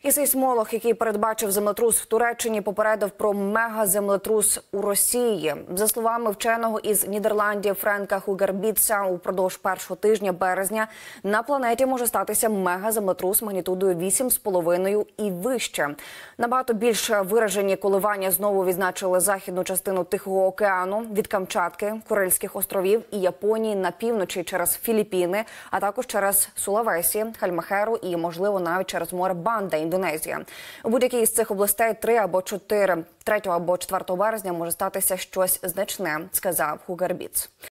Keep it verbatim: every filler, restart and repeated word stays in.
І сейсмолог, який передбачив землетрус в Туреччині, попередив про мегаземлетрус у Росії. За словами вченого із Нідерландів Френка Хугербітса, упродовж першого тижня березня на планеті може статися мегаземлетрус магнітудою вісім з половиною і вище. Набагато більш виражені коливання знову відзначили західну частину Тихого океану від Камчатки, Курильських островів і Японії на півночі через Філіппіни, а також через Сулавесі, Хальмахеру і, можливо, навіть через море Банда, Індонезія. У будь-якій з цих областей три або чотири, третього або четвертого березня може статися щось значне, сказав Хугербітс.